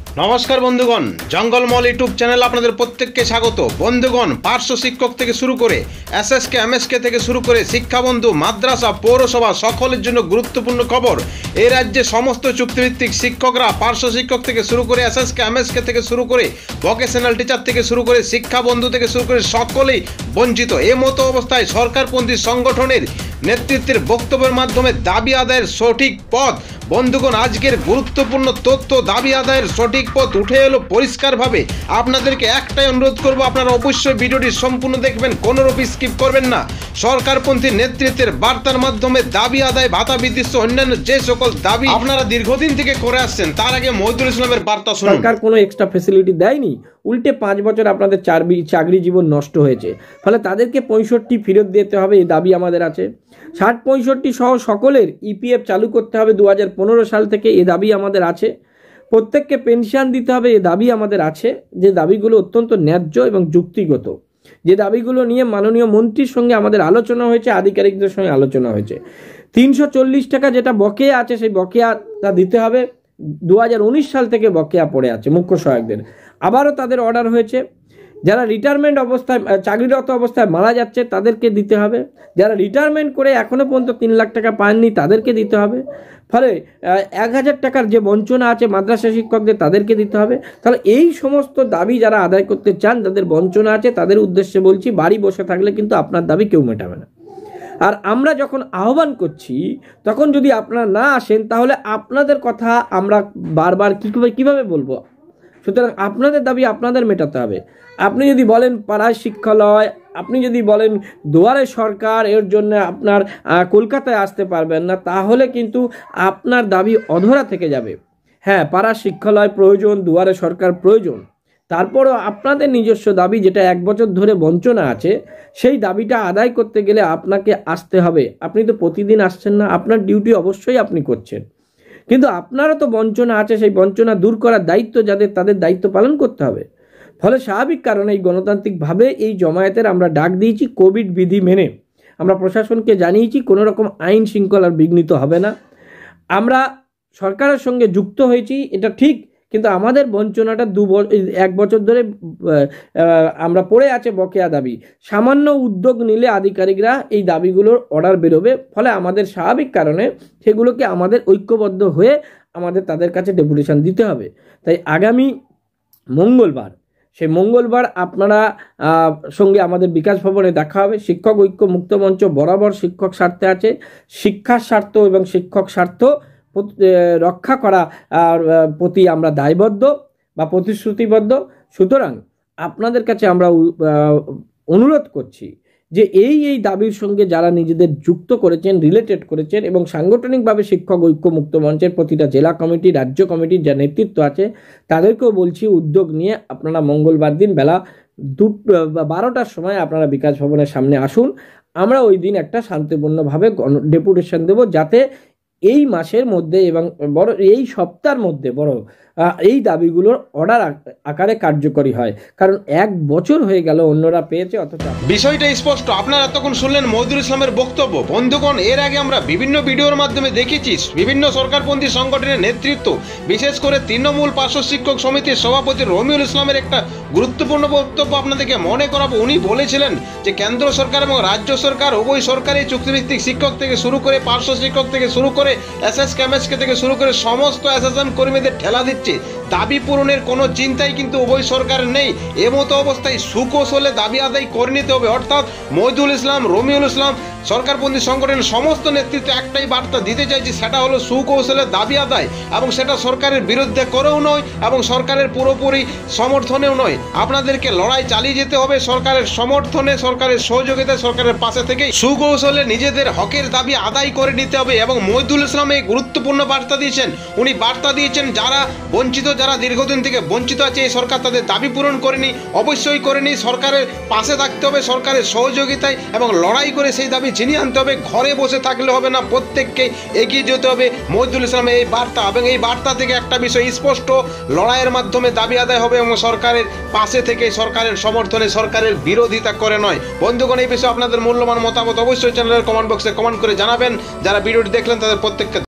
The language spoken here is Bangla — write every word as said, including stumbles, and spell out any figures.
নমস্কার বন্ধুগণ, জঙ্গলমহল ইউটিউব চ্যানেল আপনাদের প্রত্যেককে স্বাগত। বন্ধুগণ, পার্শ্ব শিক্ষক থেকে শুরু করে এসএসকে এমএসকে থেকে শুরু করে শিক্ষাবন্ধু, মাদ্রাসা, পৌরসভা সকলের জন্য গুরুত্বপূর্ণ খবর। এই রাজ্যে সমস্ত চুক্তিভিত্তিক শিক্ষকরা পার্শ্ব শিক্ষক থেকে শুরু করে এসএসকে এমএসকে থেকে শুরু করে ভোকেশনাল টিচার থেকে শুরু করে শিক্ষাবন্ধু থেকে শুরু করে সকলেই বঞ্চিত। এ মতো অবস্থায় সরকারপন্থী সংগঠনের নেতৃত্বের বক্তব্যের মাধ্যমে দাবি আদায়ের সঠিক পথ। বন্ধুগণ, আজকের গুরুত্বপূর্ণ তথ্য, দাবি আদায়ের সঠিক পথ উঠে এলো পরিষ্কারভাবে। আপনাদেরকে একটাই অনুরোধ করব, আপনারা অবশ্যই ভিডিওটি সম্পূর্ণ দেখবেন, কোনোরূপই স্কিপ করবেন না। সরকারপন্থী নেতৃত্বের বার্তার মাধ্যমে দাবি আদায়, ভাতা বৃদ্ধি সহ অন্যান্য যে সকল দাবি আপনারা দীর্ঘদিন থেকে করে আসছেন, তার আগে মহিদুল ইসলামের বার্তা শুনুন। সরকার কোনো এক্সট্রা ফ্যাসিলিটি দেয়নি, উল্টে পাঁচ বছর আপনাদের চাকরি চাকরি জীবন নষ্ট হয়েছে। ফলে তাদেরকে পঁয়ষট্টি ফেরত দিতে হবে, এই দাবি আমাদের আছে। ষাট পঁয়ষট্টি সহ সকলের ইপিএফ চালু করতে হবে দু হাজার পনেরো সাল থেকে, এ দাবি আমাদের আছে। প্রত্যেককে পেনশন দিতে হবে, এ দাবি আমাদের আছে। যে দাবিগুলো অত্যন্ত ন্যায্য এবং যুক্তিগত, যে দাবিগুলো নিয়ে মাননীয় মন্ত্রীর সঙ্গে আমাদের আলোচনা হয়েছে, আধিকারিকদের সঙ্গে আলোচনা হয়েছে। তিনশো চল্লিশ টাকা যেটা বকেয়া আছে, সেই বকেয়াটা দিতে হবে। দু হাজার উনিশ সাল থেকে বকেয়া পড়ে আছে মুখ্য সহায়কদের। আবারও তাদের অর্ডার হয়েছে, যারা রিটায়ারমেন্ট অবস্থায় চাকরিরত অবস্থায় মারা যাচ্ছে তাদেরকে দিতে হবে। যারা রিটায়ারমেন্ট করে এখনও পর্যন্ত তিন লাখ টাকা পাননি তাদেরকে দিতে হবে। ফলে এক হাজার টাকার যে বঞ্চনা আছে মাদ্রাসা শিক্ষকদের, তাদেরকে দিতে হবে। তাহলে এই সমস্ত দাবি যারা আদায় করতে চান, যাদের বঞ্চনা আছে, তাদের উদ্দেশ্যে বলছি, বাড়ি বসে থাকলে কিন্তু আপনার দাবি কেউ মেটাবে না। আর আমরা যখন আহ্বান করছি, তখন যদি আপনারা না আসেন, তাহলে আপনাদের কথা আমরা বারবার কীভাবে কীভাবে বলবো? সুতরাং আপনাদের দাবি আপনাদের মেটাতে হবে। আপনি যদি বলেন পাড়ায় শিক্ষালয়, আপনি যদি বলেন দুয়ারে সরকার, এর জন্য আপনার কলকাতায় আসতে পারবেন না, তাহলে কিন্তু আপনার দাবি অধরা থেকে যাবে। হ্যাঁ, পাড়ার শিক্ষালয় প্রয়োজন, দুয়ারে সরকার প্রয়োজন, তারপরও আপনাদের নিজস্ব দাবি, যেটা এক বছর ধরে বঞ্চনা আছে, সেই দাবিটা আদায় করতে গেলে আপনাকে আসতে হবে। আপনি তো প্রতিদিন আসছেন না, আপনার ডিউটি অবশ্যই আপনি করছেন, কিন্তু আপনারও তো বঞ্চনা আছে, সেই বঞ্চনা দূর করার দায়িত্ব যাদের, তাদের দায়িত্ব পালন করতে হবে। ফলে স্বাভাবিক কারণে এই গণতান্ত্রিকভাবে এই জমায়েতের আমরা ডাক দিয়েছি, কোভিড বিধি মেনে আমরা প্রশাসনকে জানিয়েছি কোনো রকম আইন শৃঙ্খলার বিঘ্নিত হবে না। আমরা সরকারের সঙ্গে যুক্ত হয়েছি, এটা ঠিক, কিন্তু আমাদের বঞ্চনাটা দু এক বছর ধরে আমরা পড়ে আছে বকেয়া দাবি। সামান্য উদ্যোগ নিলে আধিকারিকরা এই দাবিগুলোর অর্ডার বেরোবে। ফলে আমাদের স্বাভাবিক কারণে সেগুলোকে আমাদের ঐক্যবদ্ধ হয়ে আমাদের তাদের কাছে ডেপুটেশন দিতে হবে। তাই আগামী মঙ্গলবার, সেই মঙ্গলবার আপনারা সঙ্গে আমাদের বিকাশ ভবনে দেখা হবে। শিক্ষক ঐক্য মুক্ত মঞ্চ বরাবর শিক্ষক স্বার্থে আছে। শিক্ষার স্বার্থ এবং শিক্ষক স্বার্থ রক্ষা করা প্রতি আমরা দায়বদ্ধ বা প্রতিশ্রুতিবদ্ধ। সুতরাং আপনাদের কাছে আমরা অনুরোধ করছি যে এই এই দাবির সঙ্গে যারা নিজেদের যুক্ত করেছেন, রিলেটেড করেছেন, এবং সাংগঠনিকভাবে শিক্ষক ঐক্য মুক্ত মঞ্চের প্রতিটা জেলা কমিটি, রাজ্য কমিটির যা নেতৃত্ব আছে, তাদেরকেও বলছি উদ্যোগ নিয়ে আপনারা মঙ্গলবার দিন বেলা দু বারোটার সময় আপনারা বিকাশ ভবনের সামনে আসুন। আমরা ওই দিন একটা শান্তিপূর্ণভাবে ডেপুটেশন দেব, যাতে এই মাসের মধ্যে এবং বড় এই সপ্তাহের মধ্যে বড় এই দাবিগুলোর অর্ডার আকারে কার্যকরী হয়। কারণ এক বছর হয়ে গেল, অন্যরা পেয়েছে, অথচ বিষয়টা স্পষ্ট। আপনারা এতক্ষণ শুনলেন মহিদুল ইসলামের বক্তব্য। বন্ধুগণ, এর আগে আমরা বিভিন্ন ভিডিওর মাধ্যমে দেখেছি বিভিন্ন সরকারপন্থী সংগঠনের নেতৃত্ব, বিশেষ করে তৃণমূল পার্শ্ব শিক্ষক সমিতির সভাপতি রমিউল ইসলামের একটা গুরুত্বপূর্ণ বক্তব্য আপনাদেরকে মনে করাবো। উনি বলেছিলেন যে কেন্দ্র সরকার এবং রাজ্য সরকার উভয় সরকারি চুক্তিভিত্তিক শিক্ষক থেকে শুরু করে পার্শ্ব শিক্ষক থেকে শুরু করে এসএসকে এমএসকে থেকে শুরু করে সমস্ত অ্যাসোসিয়েশন কর্মীদের ঠেলা দিচ্ছে। দাবি পূরণের কোনো চিন্তাই কিন্তু উভয় সরকারের নেই। এমতো অবস্থায় সুকৌশলে দাবি আদায় করে নিতে হবে। অর্থাৎ মহিদুল ইসলাম, রমিউল ইসলাম, সরকারপন্থী সংগঠনের সমস্ত নেতৃত্ব একটাই বার্তা দিতে চাইছি, সেটা হলো সুকৌশলে দাবি আদায়, এবং সেটা সরকারের বিরুদ্ধে করেও নয় এবং সরকারের পুরোপুরি সমর্থনেও নয়। আপনাদেরকে লড়াই চালিয়ে যেতে হবে সরকারের সমর্থনে, সরকারের সহযোগিতায়, সরকারের পাশে থেকে সুকৌশলে নিজেদের হকের দাবি আদায় করে নিতে হবে। এবং মহিদুল ইসলাম এই গুরুত্বপূর্ণ বার্তা দিয়েছেন। উনি বার্তা দিয়েছেন যারা বঞ্চিত, যারা দীর্ঘদিন থেকে বঞ্চিত আছে, এই সরকার তাদের দাবি পূরণ করেনি, অবশ্যই করেনি। সরকারের পাশে থাকতে হবে, সরকারের সহযোগিতায়, এবং লড়াই করে সেই দাবি ছিনিয়ে আনতে হবে। ঘরে বসে থাকলে হবে না, প্রত্যেককে এগিয়ে যেতে হবে। মহিদুল ইসলামের এই বার্তা, এবং এই বার্তা থেকে একটা বিষয় স্পষ্ট, লড়াইয়ের মাধ্যমে দাবি আদায় হবে এবং সরকারের পাশে থেকে, সরকারের সমর্থনে, সরকারের বিরোধিতা করে নয়। বন্ধুগণ, এই বিষয়ে আপনাদের মূল্যবান মতামত অবশ্যই চ্যানেলের কমেন্ট বক্সে কমেন্ট করে জানাবেন। যারা ভিডিওটি দেখলেন তাদের প্রত্যেককে